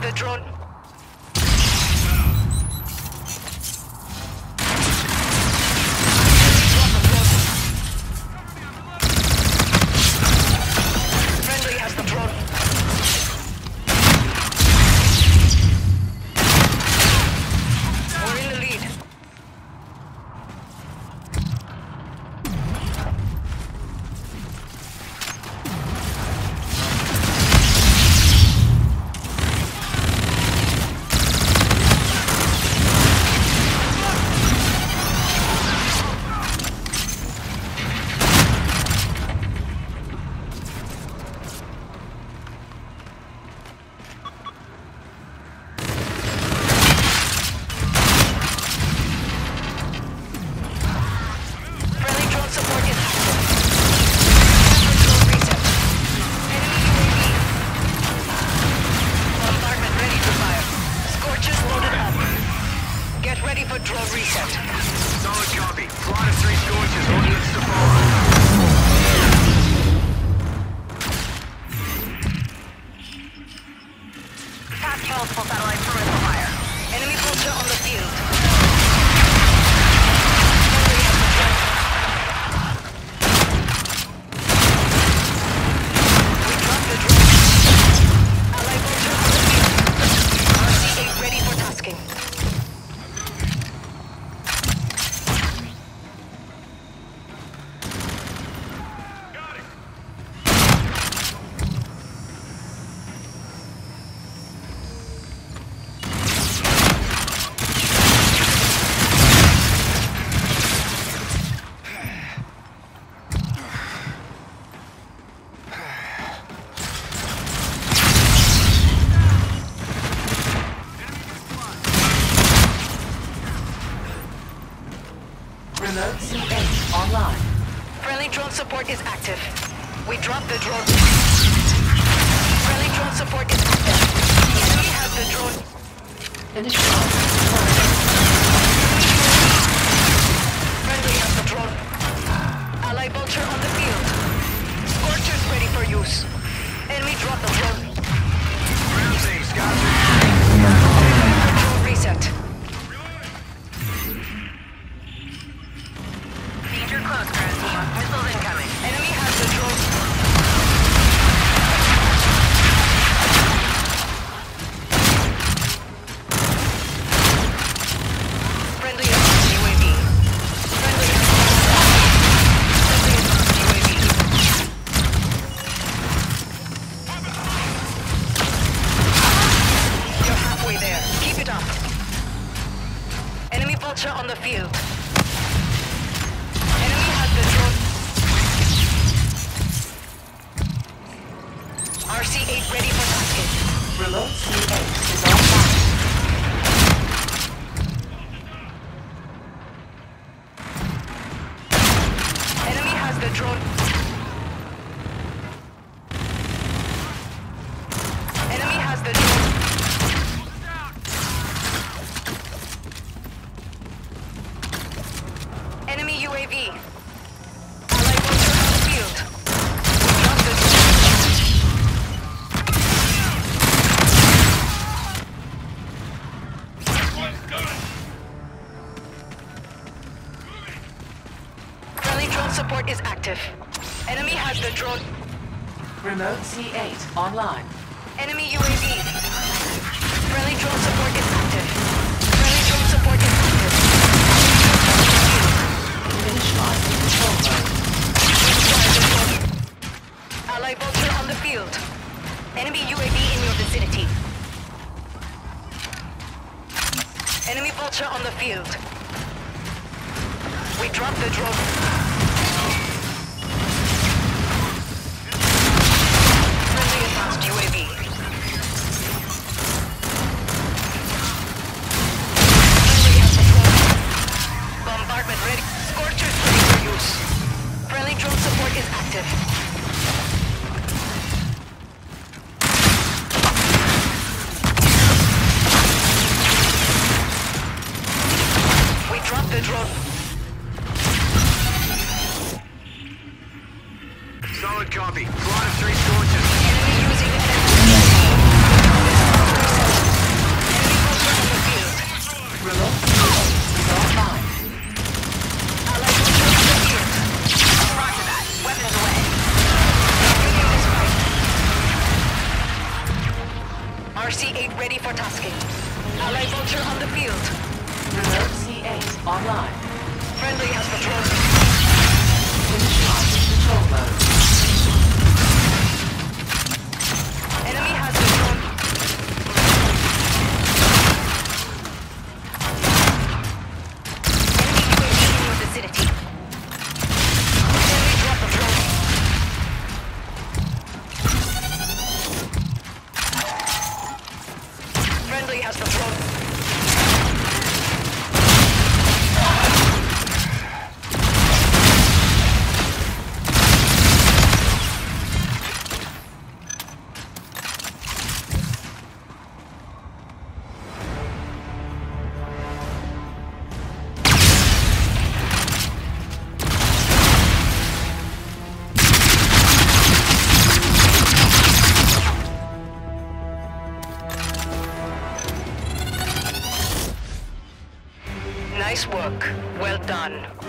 the drone. Friendly has the drone. We're in the lead. Ready for drone reset. Solid copy. Flight of 3 Scorches, ordnance to follow. Fast multiple satellite perimeter fire. Enemy vulture on the field. We dropped the drone. Allied vulture on the field. RC-8 ready for tasking. Remote C8 online. Friendly drone support is active. We dropped the drone. Friendly drone support is active. The enemy has the drone. Finish off. Friendly has the drone. Allied vulture on the field. Scorchers ready for use. Enemy dropped the drone. Ground team, Scott. Drone reset. Danger close, ground team. Missiles incoming. Enemy has the drone. Friendly advanced UAV. Friendly advanced UAV. You're halfway there. Keep it up. Enemy vulture on the field. Enemy has the drone. RC-8 ready for tasking. Remote C8 is online. Enemy has the drone. Enemy has the drone. Enemy UAV. Allied vulture on the field. Drop the Friendly drone support is active. Enemy has the drone. Remote C8 online. Enemy UAV. Friendly drone support is active. Friendly drone support is active. Finish line control mode. Allied vulture on the field. Enemy UAV in your vicinity. Enemy vulture on the field. We dropped the drone. Friendly advanced UAV. Friendly has the drone. Bombardment ready. Scorchers ready for use. Friendly drone support is active. We dropped the drone. Solid copy. Flight of 3 Scorches. Enemy using ready for tasking. Allied vulture on the field. Remote C8 online. Friendly has the drone. Finish line control mode. Enemy has the drone. Enemy UAV in your vicinity. Enemy drop the drone. Friendly has the drone. Nice work. Well done.